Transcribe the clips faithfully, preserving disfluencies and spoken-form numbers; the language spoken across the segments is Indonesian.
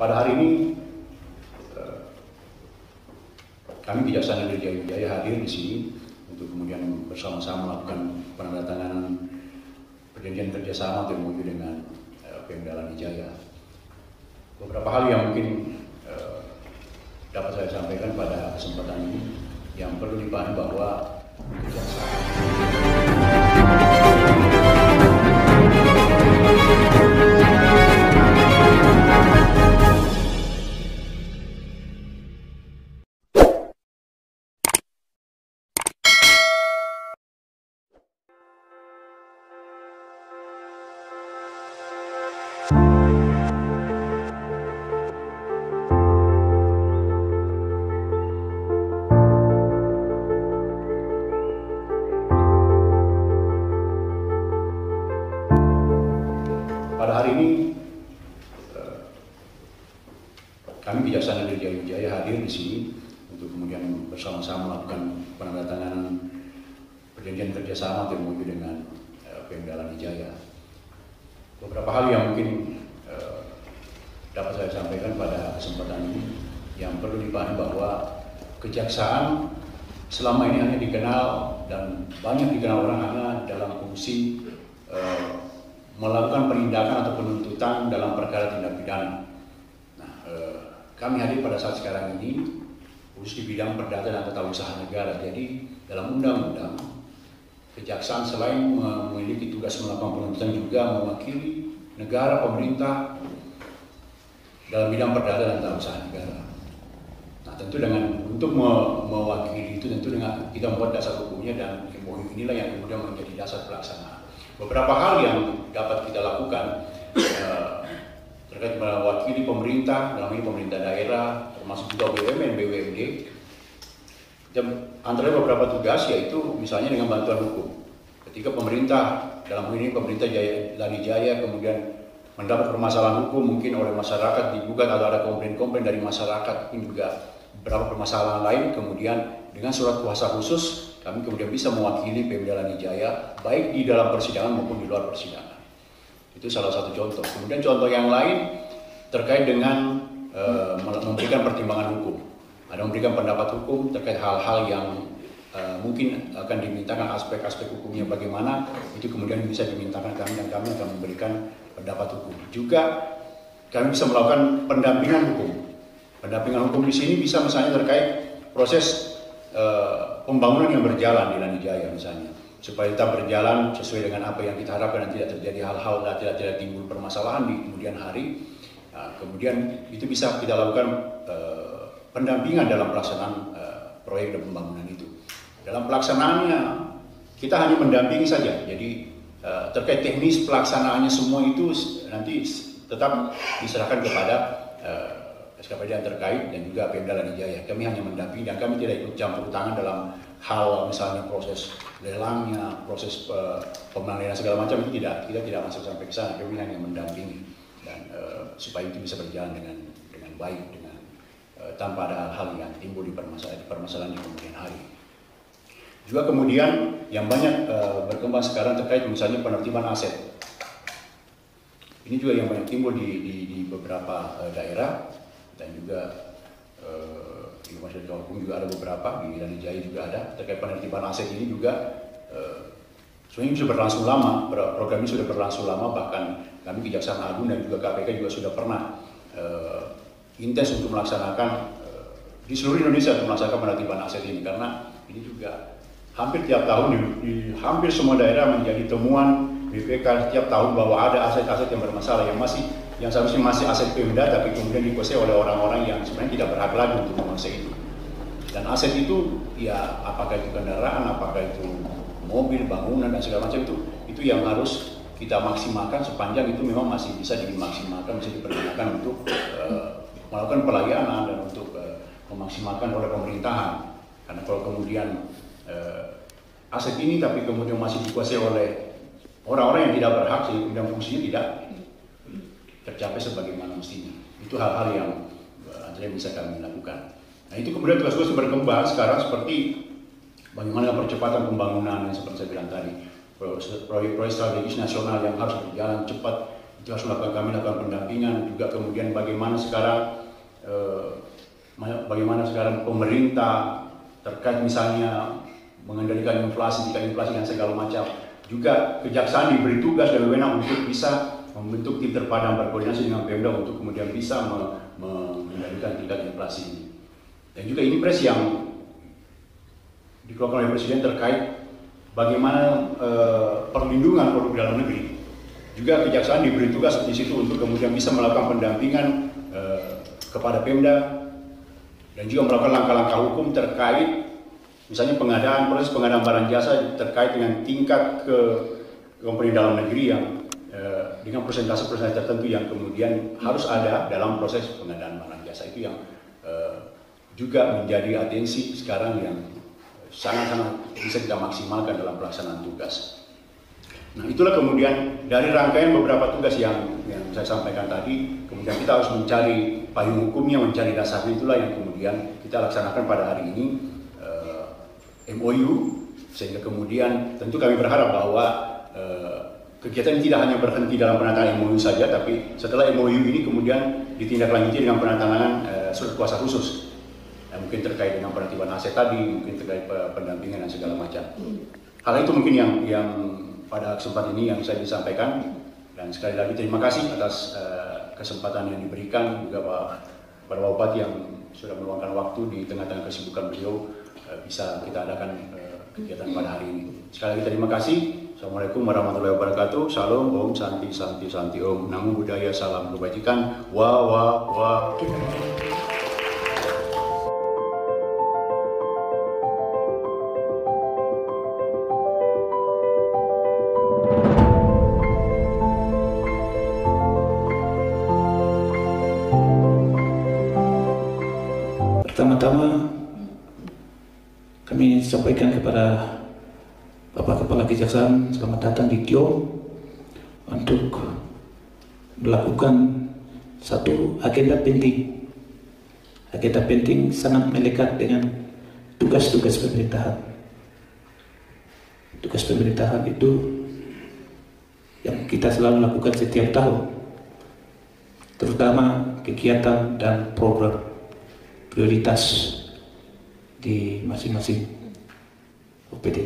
Pada hari ini kami Kejaksaan Negeri Jaya Wijaya hadir di sini untuk kemudian bersama-sama melakukan penandatanganan perjanjian kerjasama atau M O U dengan Pemda Lani Jaya. Beberapa hal yang mungkin uh, dapat saya sampaikan pada kesempatan ini yang perlu dipahami bahwa kejaksaan pada hari ini kami Kejaksaan Negeri Jaya Wijaya hadir di sini untuk kemudian bersama-sama melakukan penandatanganan perjanjian kerjasama atau M O U dengan Pemda Lani Jaya. Beberapa hal yang mungkin uh, dapat saya sampaikan pada kesempatan ini yang perlu dipahami bahwa kejaksaan selama ini hanya dikenal dan banyak dikenal orang hanya dalam fungsi uh, melakukan penindakan atau penuntutan dalam perkara tindak pidana. Nah, eh, kami hadir pada saat sekarang ini khusus di bidang perdata dan tata usaha negara. Jadi dalam undang-undang kejaksaan selain memiliki tugas melakukan penuntutan juga mewakili negara, pemerintah dalam bidang perdata dan tata usaha negara. Nah, tentu dengan untuk me mewakili itu tentu dengan kita membuat dasar hukumnya dan M O U inilah yang kemudian menjadi dasar pelaksanaan. Beberapa hal yang dapat kita lakukan eh, terkait mewakili pemerintah, dalam ini pemerintah daerah, termasuk juga B U M N, B U M D. Dan antara beberapa tugas yaitu misalnya dengan bantuan hukum. Ketika pemerintah, dalam ini pemerintah Jaya, Lani Jaya kemudian mendapat permasalahan hukum mungkin oleh masyarakat digugat atau ada komplain-komplain dari masyarakat, ini juga beberapa permasalahan lain, kemudian dengan surat kuasa khusus kami kemudian bisa mewakili Pemda Lani Jaya baik di dalam persidangan maupun di luar persidangan. Itu salah satu contoh. Kemudian contoh yang lain terkait dengan e, memberikan pertimbangan hukum. Ada memberikan pendapat hukum terkait hal-hal yang e, mungkin akan dimintakan aspek-aspek hukumnya bagaimana, itu kemudian bisa dimintakan kami dan kami akan memberikan pendapat hukum. Juga kami bisa melakukan pendampingan hukum. Pendampingan hukum di sini bisa misalnya terkait proses Uh, pembangunan yang berjalan di Lani Jaya misalnya, supaya tetap berjalan sesuai dengan apa yang kita harapkan dan tidak terjadi hal-hal dan tidak tidak timbul permasalahan di kemudian hari. Nah, kemudian itu bisa kita lakukan uh, pendampingan dalam pelaksanaan uh, proyek dan pembangunan itu. Dalam pelaksanaannya kita hanya mendampingi saja. Jadi uh, terkait teknis pelaksanaannya semua itu nanti tetap diserahkan kepada uh, S K P D yang terkait dan juga Pemda Lani Jaya. Kami hanya mendampingi dan kami tidak ikut campur tangan dalam hal misalnya proses lelangnya, proses uh, pemenangan segala macam, itu tidak, kita tidak masuk sampai ke sana. Kami hanya mendampingi dan uh, supaya itu bisa berjalan dengan dengan baik, dengan uh, tanpa ada hal-hal yang timbul di permasalahan di permasalahan di kemudian hari. Juga kemudian yang banyak uh, berkembang sekarang terkait misalnya penertiban aset. Ini juga yang banyak timbul di, di, di beberapa uh, daerah. Dan juga eh, di masyarakat hukum juga ada beberapa, di Lani Jaya juga ada terkait penertiban aset ini juga eh, sebenarnya sudah berlangsung lama, program ini sudah berlangsung lama, bahkan kami Kejaksaan Agung dan juga K P K juga sudah pernah eh, intens untuk melaksanakan eh, di seluruh Indonesia untuk melaksanakan penertiban aset ini, karena ini juga hampir tiap tahun di, di hampir semua daerah menjadi temuan B P K setiap tahun bahwa ada aset-aset yang bermasalah yang masih yang seharusnya masih aset Pemda tapi kemudian dikuasai oleh orang-orang yang sebenarnya tidak berhak lagi untuk menguasai itu. Dan aset itu ya apakah itu kendaraan, apakah itu mobil, bangunan dan segala macam itu itu yang harus kita maksimalkan sepanjang itu memang masih bisa dimaksimalkan, bisa dipergunakan untuk uh, melakukan pelayanan dan untuk uh, memaksimalkan oleh pemerintahan. Karena kalau kemudian uh, aset ini tapi kemudian masih dikuasai oleh orang-orang yang tidak berhak sehingga fungsinya tidak tercapai sebagaimana mestinya. Itu hal-hal yang antara yang bisa kami lakukan. Nah, itu kemudian tugas-tugas berkembang sekarang seperti bagaimana percepatan pembangunan yang seperti saya bilang tadi, proyek-proyek strategis nasional yang harus berjalan cepat itu harus melakukan, kami lakukan pendampingan juga. Kemudian bagaimana sekarang eh, bagaimana sekarang pemerintah terkait misalnya mengendalikan inflasi, tingkat inflasi dan segala macam. Juga Kejaksaan diberi tugas dan wewenang untuk bisa membentuk tim terpadu berkoordinasi dengan Pemda untuk kemudian bisa mengendalikan tingkat inflasi ini. Dan juga ini pres yang dikeluarkan oleh Presiden terkait bagaimana eh, perlindungan produk dalam negeri. Juga Kejaksaan diberi tugas di situ untuk kemudian bisa melakukan pendampingan eh, kepada Pemda dan juga melakukan langkah-langkah hukum terkait misalnya pengadaan, proses pengadaan barang jasa terkait dengan tingkat ke company dalam negeri yang eh, dengan persentase-persentase tertentu yang kemudian harus ada dalam proses pengadaan barang jasa. Itu yang eh, juga menjadi atensi sekarang yang sangat-sangat bisa kita maksimalkan dalam pelaksanaan tugas. Nah, itulah kemudian dari rangkaian beberapa tugas yang, yang saya sampaikan tadi, kemudian kita harus mencari payung hukumnya, mencari dasarnya, itulah yang kemudian kita laksanakan pada hari ini. M O U, sehingga kemudian tentu kami berharap bahwa eh, kegiatan ini tidak hanya berhenti dalam penandatanganan M O U saja, tapi setelah M O U ini kemudian ditindaklanjuti dengan penandatanganan eh, surat kuasa khusus, eh, mungkin terkait dengan penertiban aset tadi, mungkin terkait pendampingan dan segala macam. Hal itu mungkin yang yang pada kesempatan ini yang saya disampaikan, dan sekali lagi terima kasih atas eh, kesempatan yang diberikan juga Pak Pak Bupati yang sudah meluangkan waktu di tengah-tengah kesibukan beliau bisa kita adakan uh, kegiatan pada hari ini. Sekali lagi terima kasih. Assalamualaikum warahmatullahi wabarakatuh. Salam, Om, Santi, Santi, Santi, Om. Namo Buddhaya, salam kebajikan. Wa, wa, wa. Pertama-tama kami sampaikan kepada Bapak Kepala Kejaksaan, selamat datang di Tiong untuk melakukan satu agenda penting. Agenda penting sangat melekat dengan tugas-tugas pemerintahan. Tugas pemerintahan itu yang kita selalu lakukan setiap tahun, terutama kegiatan dan program prioritas di masing-masing O P D.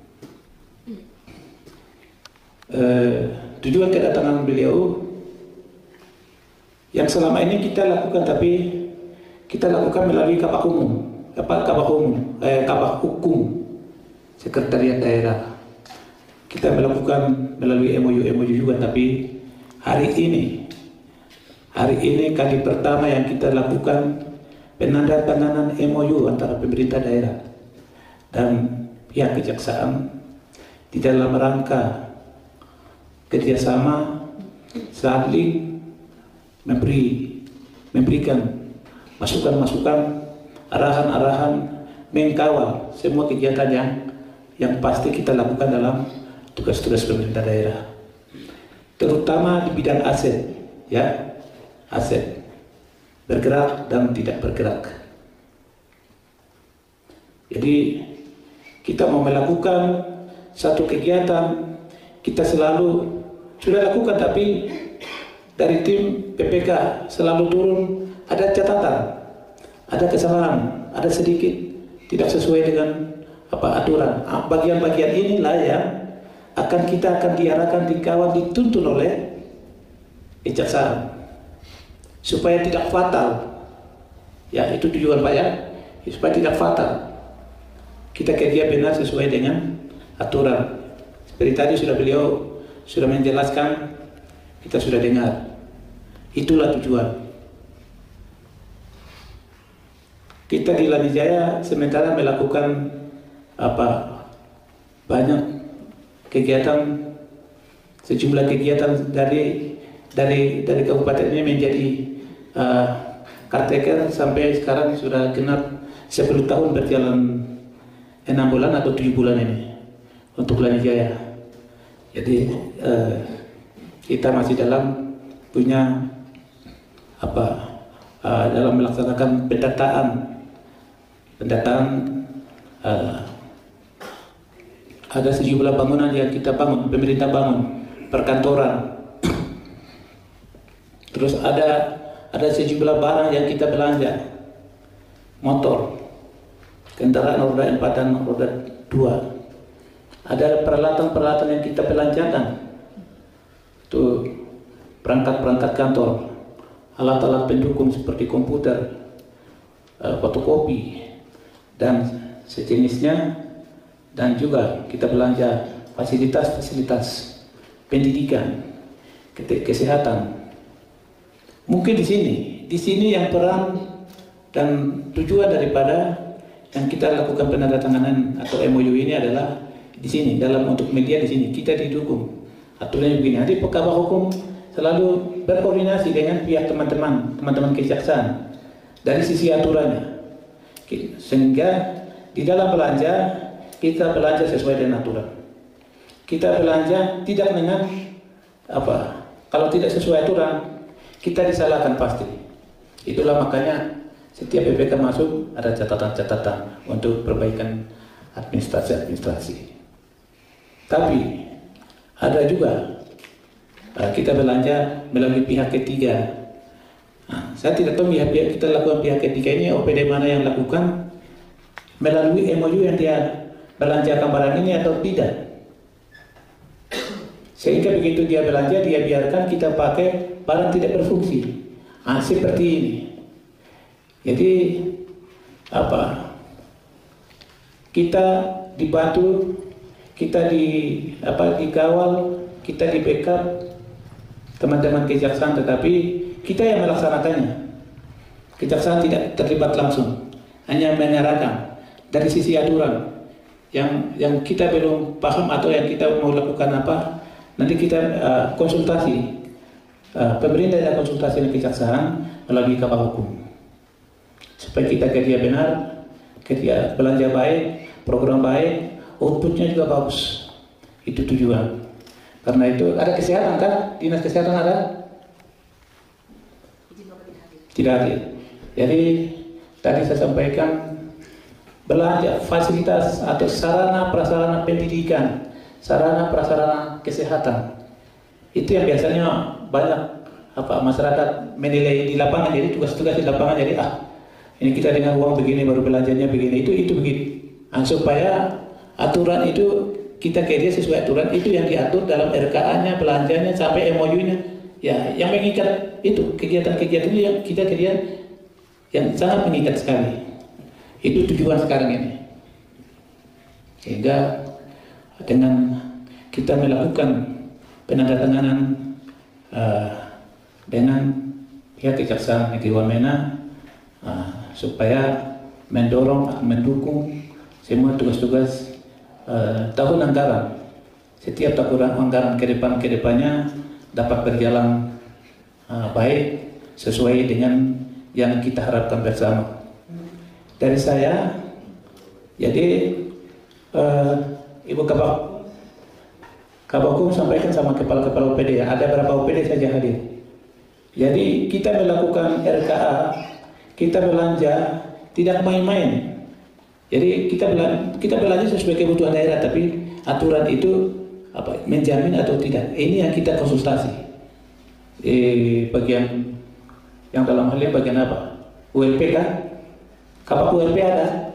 Uh, tujuan kedatangan beliau yang selama ini kita lakukan, tapi kita lakukan melalui Kabak Umum, apa Kabak Umum, eh, Kabak Hukum Sekretariat Daerah. Kita melakukan melalui M O U M O U juga, tapi hari ini, hari ini kali pertama yang kita lakukan penandatanganan M O U antara pemerintah daerah dan pihak kejaksaan di dalam rangka kerjasama saling memberi memberikan masukan-masukan, arahan-arahan, mengkawal semua kegiatan yang yang pasti kita lakukan dalam tugas-tugas pemerintah daerah, terutama di bidang aset, ya, aset bergerak dan tidak bergerak. Jadi kita mau melakukan satu kegiatan, kita selalu sudah lakukan, tapi dari tim P P K selalu turun, ada catatan, ada kesalahan, ada sedikit tidak sesuai dengan apa aturan. Bagian-bagian inilah yang akan kita akan diarahkan, dikawal, dituntun oleh kejaksaan supaya tidak fatal. Ya, itu tujuan Pak ya, supaya tidak fatal. Kita kerja benar sesuai dengan aturan. Seperti tadi sudah beliau sudah menjelaskan, kita sudah dengar. Itulah tujuan. Kita di Lanijaya sementara melakukan apa banyak kegiatan, sejumlah kegiatan dari dari dari kabupaten ini menjadi uh, caretaker sampai sekarang sudah genap sepuluh tahun berjalan, enam bulan atau tujuh bulan ini untuk Lanijaya. Jadi uh, kita masih dalam punya apa uh, dalam melaksanakan pendataan pendataan uh, ada sejumlah bangunan yang kita bangun, pemerintah bangun, perkantoran, Terus ada ada sejumlah barang yang kita belanja, motor, kendaraan roda empat dan roda dua. Ada peralatan-peralatan yang kita belanjakan, itu perangkat-perangkat kantor, alat-alat pendukung seperti komputer, fotokopi dan sejenisnya, dan juga kita belanja fasilitas-fasilitas pendidikan, kesehatan. Mungkin di sini, di sini yang peran dan tujuan daripada yang kita lakukan penandatanganan atau M O U ini adalah di sini, dalam untuk media di sini kita didukung. Aturannya begini, nanti Kabak Hukum selalu berkoordinasi dengan pihak teman-teman, teman-teman kejaksaan dari sisi aturannya, sehingga di dalam belanja kita belanja sesuai dengan aturan. Kita belanja tidak dengan apa? Kalau tidak sesuai aturan, kita disalahkan pasti. Itulah makanya setiap B P K masuk ada catatan-catatan untuk perbaikan administrasi-administrasi. Tapi ada juga kita belanja melalui pihak ketiga. Nah, saya tidak tahu pihak kita lakukan pihak ketiga ini O P D mana yang lakukan melalui M O U yang dia belanjakan barang ini atau tidak. Sehingga begitu dia belanja, dia biarkan kita pakai barang tidak berfungsi. Nah, seperti ini. Jadi apa? Kita dibantu, kita di apa dikawal, kita di backup teman-teman kejaksaan, tetapi kita yang melaksanakannya. Kejaksaan tidak terlibat langsung, hanya mengarahkan dari sisi aturan. Yang yang kita belum paham atau yang kita mau lakukan apa, nanti kita uh, konsultasi uh, pemerintah dan konsultasi dengan kejaksaan melalui Kabak Hukum supaya kita kerja benar, kerja belanja baik, program baik, outputnya juga bagus. Itu tujuan. Karena itu ada kesehatan kan, dinas kesehatan ada? Tidak hadir. Jadi tadi saya sampaikan belanja fasilitas atau sarana prasarana pendidikan, sarana prasarana kesehatan. Itu yang biasanya banyak apa masyarakat menilai di lapangan, jadi tugas-tugas di lapangan jadi ah ini kita dengan uang begini baru belanjanya begini, itu itu begitu. Nah, supaya aturan itu kita kerja sesuai aturan itu yang diatur dalam R K A-nya, belanjanya sampai M O U-nya. Ya, yang mengikat itu kegiatan-kegiatan itu yang kita kerja yang sangat mengikat sekali. Itu tujuan sekarang ini. Sehingga dengan kita melakukan penandatanganan uh, dengan pihak kejaksaan negeri Wamena uh, supaya mendorong, mendukung semua tugas-tugas uh, tahun anggaran. Setiap tahun anggaran ke depan ke depannya dapat berjalan uh, baik sesuai dengan yang kita harapkan bersama. Dari saya, jadi uh, Ibu Kabak Kabak Hukum sampaikan sama kepala-kepala O P D, ada berapa O P D saja hadir. Jadi kita melakukan R K A, kita belanja tidak main-main. Jadi kita belanja, kita belanja sesuai kebutuhan daerah, tapi aturan itu apa menjamin atau tidak. Ini yang kita konsultasi. Eh, bagian yang dalam hal ini bagian apa? U L P kan? Kabak U L P ada?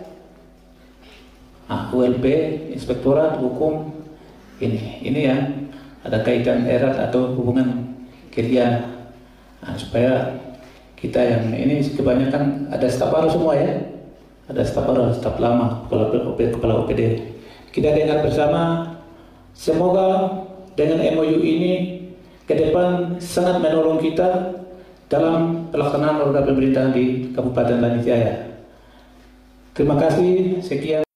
Ah, U L P, Inspektorat Hukum, ini, ini yang ada kaitan erat atau hubungan kerja. Nah, supaya kita yang ini kebanyakan ada staf baru semua ya, ada staf baru, staf lama, kepala O P D, kepala O P D. Kita dengar bersama, semoga dengan M O U ini ke depan sangat menolong kita dalam pelaksanaan roda pemerintahan di Kabupaten Lanijaya. Terima kasih, sekian.